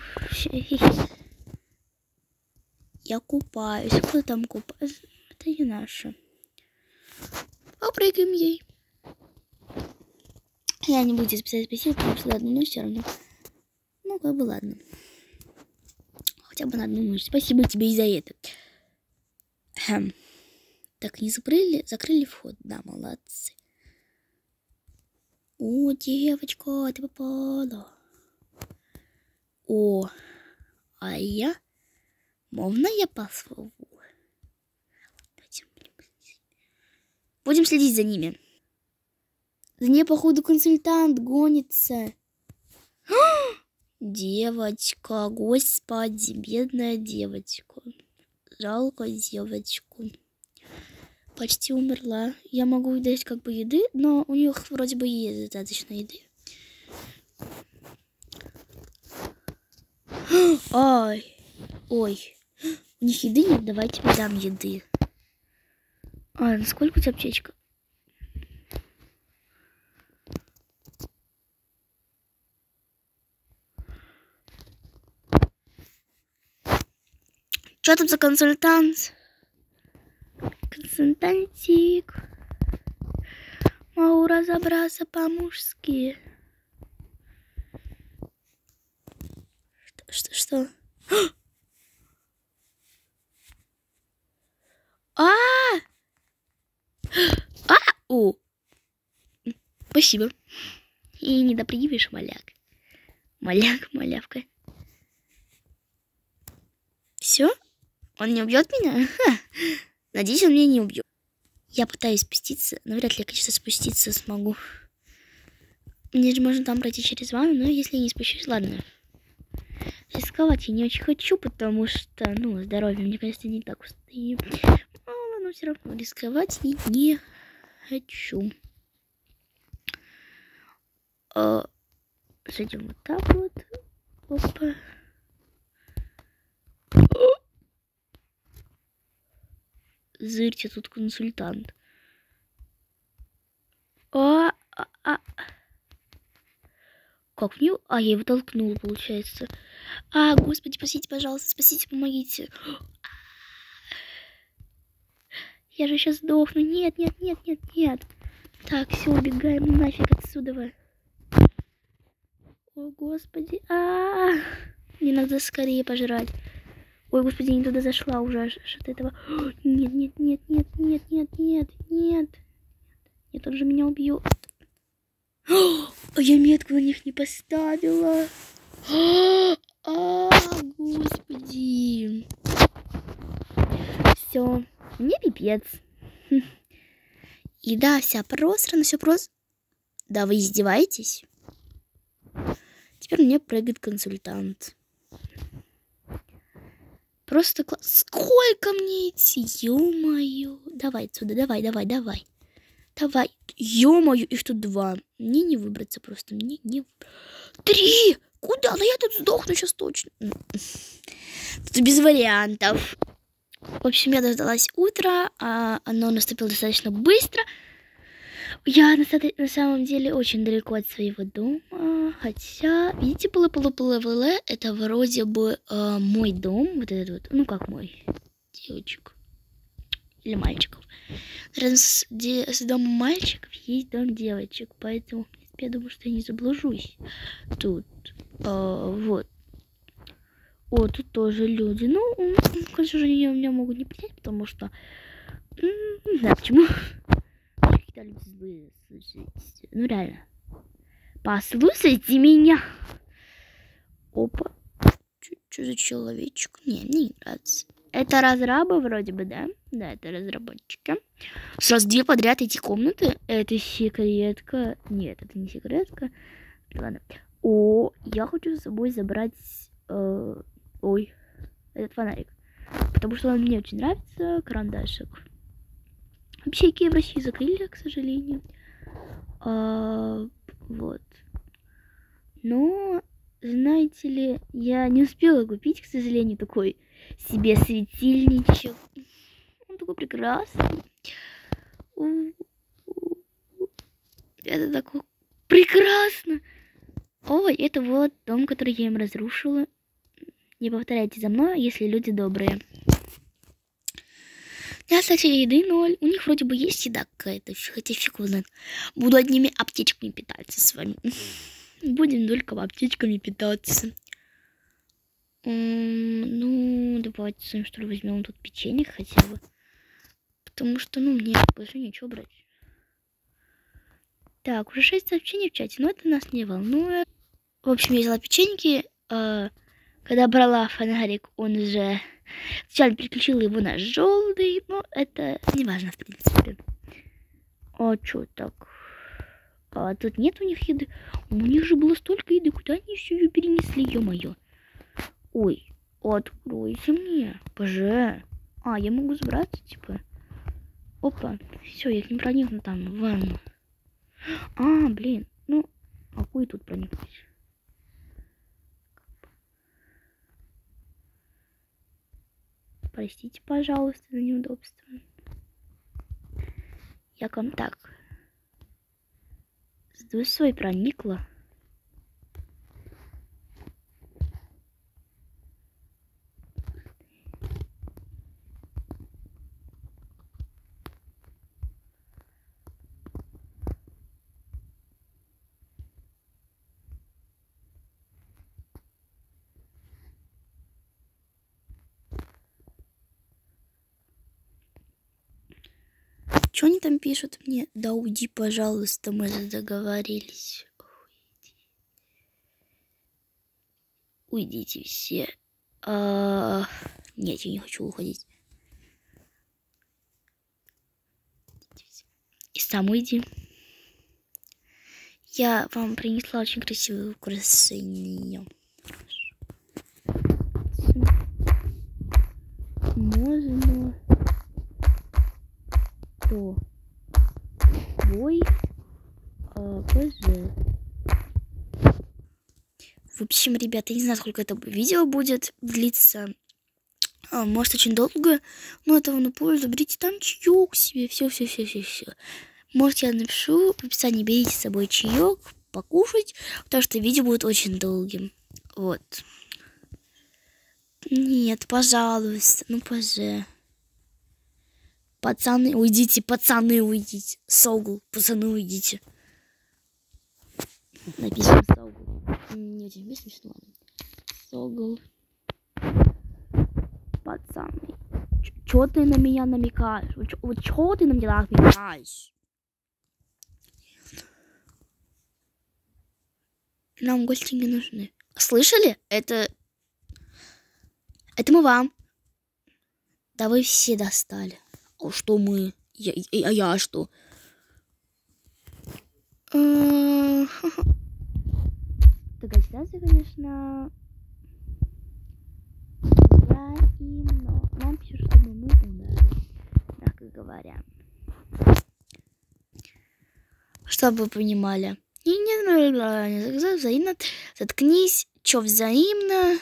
я купаюсь. Кто там купается? Это не наше. Попрыгаем ей. Я не буду писать спасибо, потому что ладно, но все равно. Ну, как бы ладно. Хотя бы на 1 ночь. Спасибо тебе и за это. Так, не закрыли вход. Да, молодцы. О, девочка, ты попала. О, а я? Можно я позву? Будем следить за ними. За ней, походу, консультант гонится. Девочка, господи, бедная девочка. Жалко девочку. Почти умерла. Я могу дать как бы еды, но у них вроде бы есть достаточно еды. Ай, Ой, у них еды нет, давайте мне дам еды. А, насколько у тебя аптечка? Что там за консультант? Консультантик. Могу разобраться по-мужски. Что? О! Спасибо. И не допрыгиваешь, маляк. Малявка. Все? Он не убьет меня? Ха. Надеюсь, он меня не убьет. Я пытаюсь спуститься, но вряд ли я, конечно, спуститься смогу. Мне же можно там пройти через ванну, но если я не спущусь, ладно. Рисковать я не очень хочу, потому что, здоровье мне, конечно, не так устаю. Но все равно рисковать я не хочу. Зайдем вот так вот. Опа. Зырьте, тут консультант. Как мне? Я его толкнула, получается. Господи, спасите, пожалуйста, спасите, помогите. Я же сейчас сдохну. Нет. Так, все, убегаем нафиг отсюда. О, господи. Мне надо скорее пожрать. Ой, господи, я не туда зашла уже аж от этого. Нет. Нет, он же меня убьет. Я метку на них не поставила. Господи. Все, мне пипец. Еда вся просрана, все просто. Да вы издеваетесь? Теперь мне прыгает консультант. Просто класс. Сколько мне идти? Ё-моё. Давай отсюда, давай. Давай. Ё-моё, их тут 2. Мне не выбраться просто. Мне не... 3! Куда? Да я тут сдохну сейчас точно. Тут без вариантов. В общем, я дождалась утра, а оно наступило достаточно быстро. Я на самом деле очень далеко от своего дома. Хотя, видите, полы, это вроде бы мой дом. Вот этот вот, как мой, девочек или мальчиков. Рядом с домом мальчиков есть дом девочек. Поэтому, в принципе, я думаю, что я не заблужусь. Тут, вот. Тут тоже люди. Конечно же, они меня могут не принять, потому что... Не знаю, почему. Какие-то люди злые, слушайте. Реально. Послушайте меня. Опа. Что за человечек? Не, мне не нравится. Это разрабы вроде бы, да? Да, это разработчики. Сразу 2 подряд эти комнаты. Это секретка. Нет, это не секретка. Ладно. Я хочу с собой забрать... этот фонарик. Потому что он мне очень нравится. Карандашик. Аптеки в России закрыли, к сожалению. Вот. Но, знаете ли, я не успела купить, к сожалению, такой себе светильничек. Он такой прекрасный. Это такой прекрасно. Это вот дом, который я им разрушила. Не повторяйте за мной, если люди добрые. Я, кстати, еды 0. У них вроде бы есть еда какая-то, хотя фиг его знает. Буду одними аптечками питаться с вами. Будем только аптечками питаться. Давайте с вами что ли возьмем тут печенье хотя бы. Потому что, мне больше нечего брать. Так, уже 6 сообщений в чате, но это нас не волнует. В общем, я взяла печеньки. Когда брала фонарик, он уже... Сначала переключила его на желтый, но это не важно, в принципе. Что так? Тут нет у них еды. У них же было столько еды, куда они все ее перенесли, ё-моё. Ой, откройте мне, боже. Я могу забраться, типа. Опа, все, я к ним проникну там, в ванну. Блин, хуй тут проникнуть. Простите, пожалуйста, за неудобство. Як вам так? З душой проникла. Что они там пишут мне? Да уйди, пожалуйста, мы же договорились. Уйдите все. Нет, я не хочу уходить. И сам уйди. Я вам принесла очень красивые украшения. Можно то бой ПЖ. В общем, ребята, я не знаю, сколько это видео будет длиться. Может, очень долго, но этого на пользу. Берите там чаек себе, все. Может, я напишу в описании, берите с собой чаек, покушать, потому что видео будет очень долгим. Вот. Нет, пожалуйста, ну ПЖ. Пацаны, уйдите. Согл, пацаны, уйдите. Написано Согл. Не очень смешно. Согл. Пацаны. Чё ты на меня намекаешь? Вот чё ты на меня намекаешь? Нам гости не нужны. Слышали? Это мы вам. Да вы все достали. А что мы? Я что? Так, сейчас, конечно, взаимно. Нам пишут, чтобы мы умерли, мягко говоря. Чтобы вы понимали. Не взаимно. Заткнись. Чё взаимно?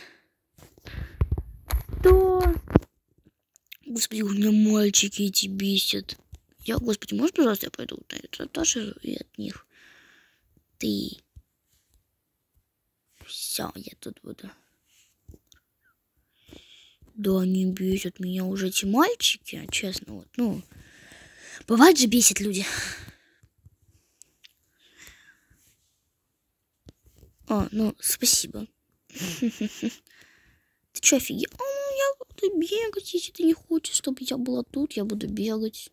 То... Господи, у меня мальчики эти бесят. Господи, можешь, пожалуйста, я пойду на этот этаж и от них? Ты. Все, я тут буду. Да, они бесят меня уже эти мальчики, честно, вот, ну. Бывает же бесит люди. Ну, спасибо. Ты чё, офигел? Я буду бегать, если ты не хочешь, чтобы я была тут, я буду бегать.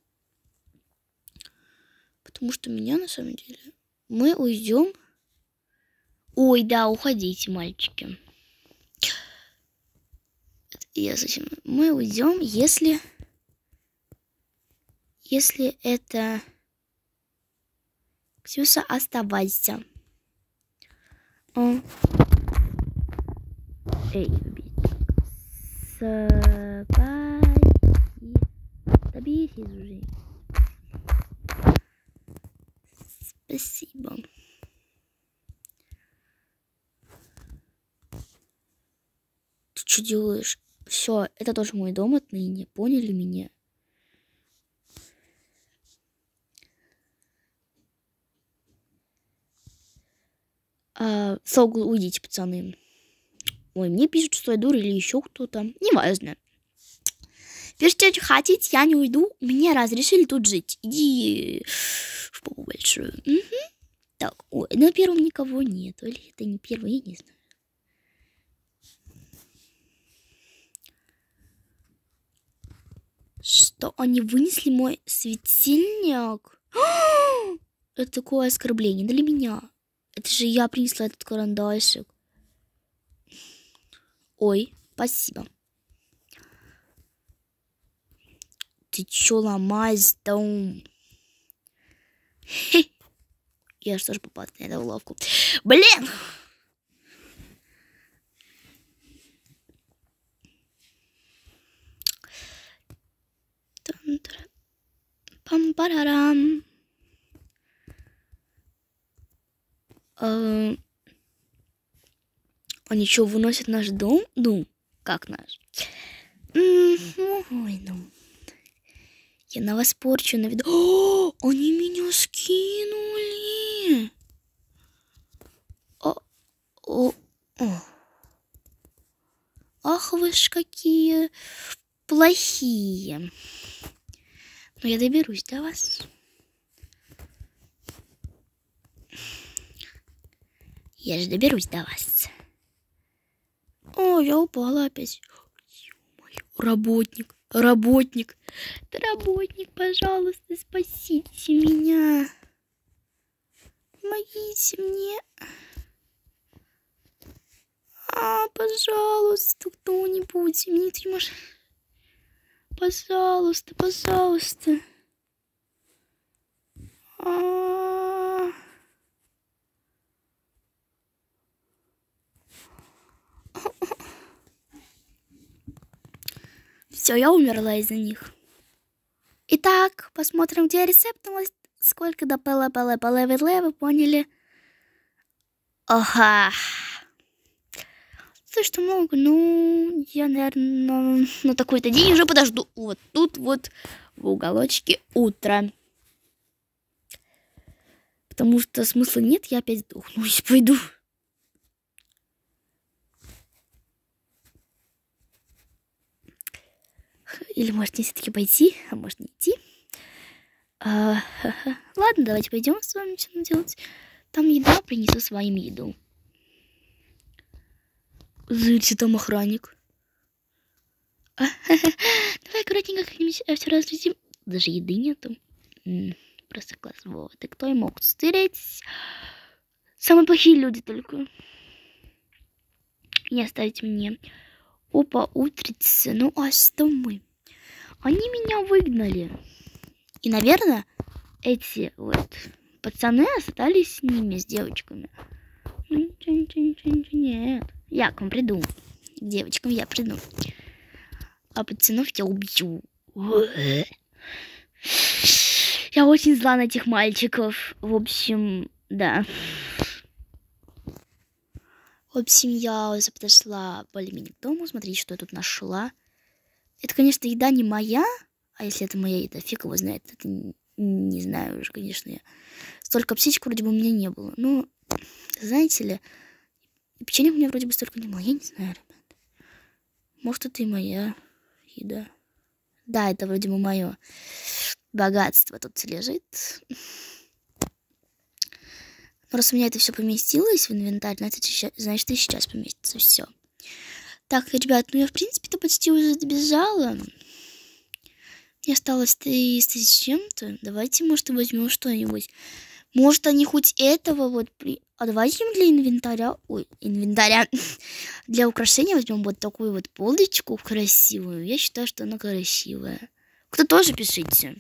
Потому что меня, на самом деле, мы уйдем. Ой, да, уходите, мальчики. Мы уйдем, если это... Ксюша, оставайся. Эй, добейся уже. Спасибо. Ты что делаешь? Все, это тоже мой дом отныне. Поняли меня? Согл, уйдите, пацаны. Ой, мне пишут, что я дура или еще кто-то. Неважно. Пишите, что хотите, я не уйду. Мне разрешили тут жить. Иди в попу большую. Угу. Так, ой, на первом никого нет. Или это не первый, я не знаю. Что, они вынесли мой светильник? Это такое оскорбление для меня. Это же я принесла этот карандашик. Ой, спасибо. Ты чё ломаешь дом? Я что ж попал на эту уловку? Блин! Пам-парарам. Они что, выносят наш дом? Ну, как наш? Ой, ну. Я на вас порчу наведу. О, они меня скинули. О. Ах, вы ж какие плохие. Но я доберусь до вас. Я же доберусь до вас. О, я упала опять. Работник. Работник, пожалуйста, спасите меня. Помогите мне. Пожалуйста, кто-нибудь. Мне ты можешь... Пожалуйста. Все, я умерла из-за них. Итак, посмотрим, где рецепт. Сколько до вы поняли? Ага. То, что много, ну, я, наверное, на такой-то день уже подожду. Вот тут вот в уголочке утро. Потому что смысла нет, я опять сдохнусь, пойду. Или может мне все-таки пойти, а может не идти. Ладно, давайте пойдем с вами что делать. Там еда, принесу с вами еду. Зырьте, там охранник. Давай аккуратненько как-нибудь все разглядим. Даже еды нету. Просто класс. Вот. И кто и мог стереть? Самые плохие люди только. Не оставить мне. Опа, утрица. Ну, а что мы? Они меня выгнали. И, наверное, эти вот пацаны остались с ними, с девочками. Нет. Я к вам приду. К девочкам я приду. А пацанов я убью. Я очень зла на этих мальчиков. В общем, да. В общем, я уже подошла более-менее к дому. Смотрите, что я тут нашла. Это, конечно, еда не моя. А если это моя еда, фиг его знает. Это не знаю уже, конечно, я. Столько птичек вроде бы у меня не было. Ну, знаете ли, печенья у меня вроде бы столько не было. Я не знаю, ребят. Может, это и моя еда. Да, это вроде бы мое богатство тут лежит. Но раз у меня это все поместилось в инвентарь, значит, и сейчас поместится все. Так, ребят, ну я, в принципе-то почти уже добежала. Мне осталось 300 с чем-то. Давайте, может, возьмем что-нибудь. Может, они хоть этого вот... А давайте для инвентаря... Ой, инвентаря. Для украшения возьмем вот такую вот полочку красивую. Я считаю, что она красивая. Кто тоже пишите.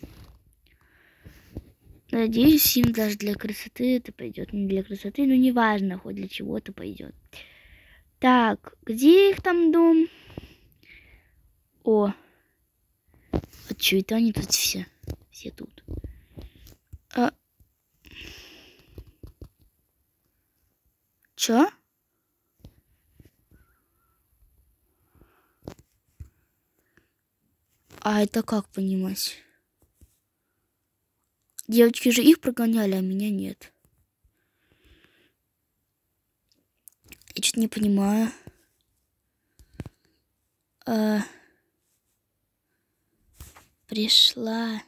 Надеюсь, им даже для красоты это пойдет. Не для красоты, но неважно, хоть для чего-то пойдет. Так, где их там дом? О. Вот что это они тут все? Все тут. Чё? А это как понимать? Девочки же их прогоняли, а меня нет. Я что-то не понимаю. Пришла.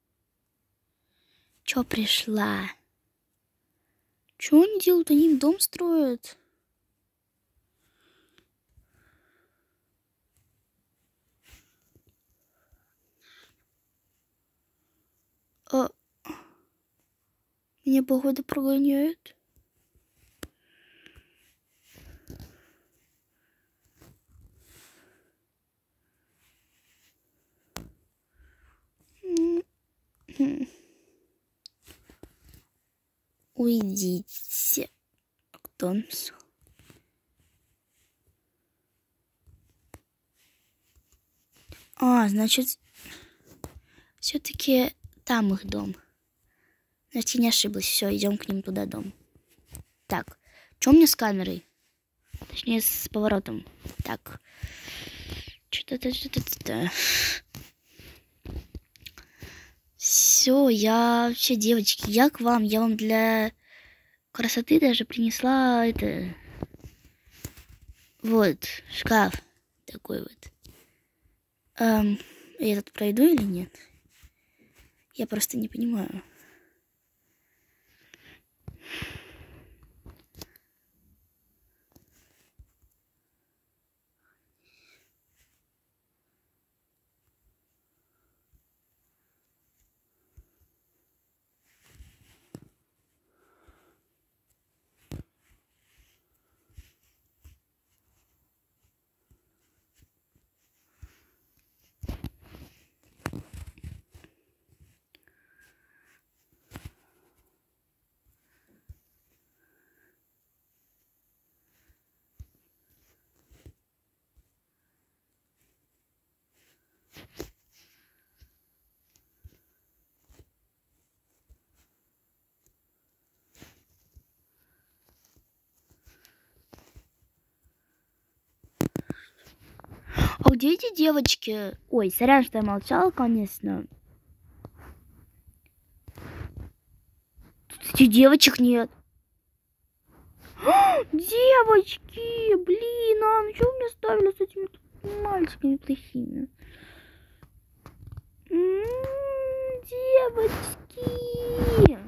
Чё пришла? Чё они делают? Они им дом строят. Меня, походу, прогоняют. Уйдите. Кто он? Значит, все-таки там их дом. Значит, я не ошиблась. Все, идем к ним туда, дом. Так, что у меня с камерой? Точнее, с поворотом. Так. Что-то. Все, я вообще, девочки, я к вам. Я вам для красоты даже принесла это. Вот, шкаф такой вот. Я тут пройду или нет? Я просто не понимаю. А где эти девочки? Ой, сорян, что я молчала, конечно. Тут этих девочек нет. Девочки, блин, ну что вы меня ставили с этими мальчиками плохими? Девочки.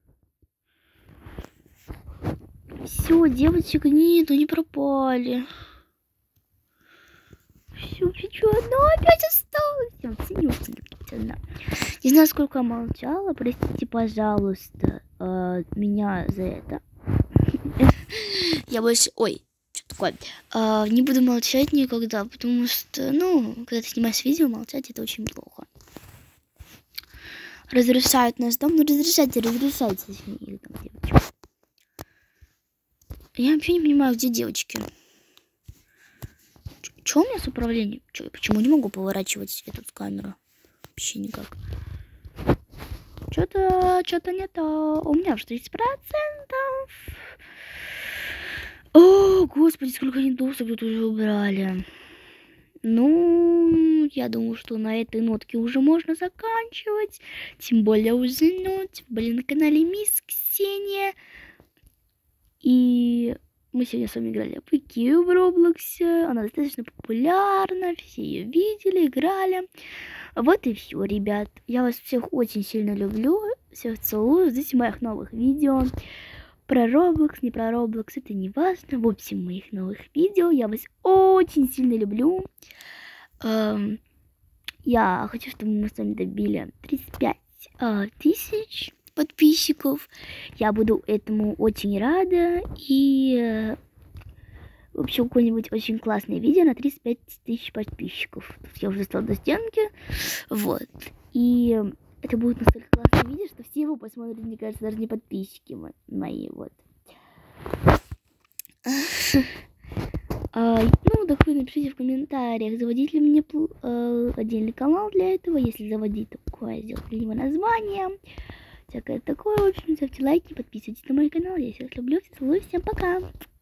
Все, девочек нет, они пропали. Все, что, одна опять осталась. Не знаю, сколько я молчала. Простите, пожалуйста, меня за это. Я больше... Ой, что такое? Не буду молчать никогда, потому что, когда ты снимаешь видео, молчать это очень плохо. Разрушают наш дом. Разрешайте. Девочки. Я вообще не понимаю, где девочки. Что у меня с управлением? Почему не могу поворачивать эту камеру? Вообще никак. Что-то не то. У меня уже 30%. О, господи, сколько недосов тут уже убрали. Я думаю, что на этой нотке уже можно заканчивать. Тем более уже ночь. На канале Мисс Ксения. И мы сегодня с вами играли в Икею в Роблоксе. Она достаточно популярна. Все ее видели, играли. Вот и все, ребят. Я вас всех очень сильно люблю. Всех целую. Ждите моих новых видео. Про Roblox, не про Roblox, это не важно. В общем, моих новых видео. Я вас очень сильно люблю. Я хочу, чтобы мы с вами добили 35 тысяч подписчиков. Я буду этому очень рада. И вообще какое-нибудь очень классное видео на 35 тысяч подписчиков. Тут я уже стала до стенки. Вот. И это будет настолько классное видео, что все его посмотрят, мне кажется, даже не подписчики мои. Вот. Так вы напишите в комментариях, заводить ли мне отдельный канал для этого. Если заводить, то какое сделать для него название. Всякое такое. В общем, ставьте лайки, подписывайтесь на мой канал. Я всех люблю, всех целую, всем пока.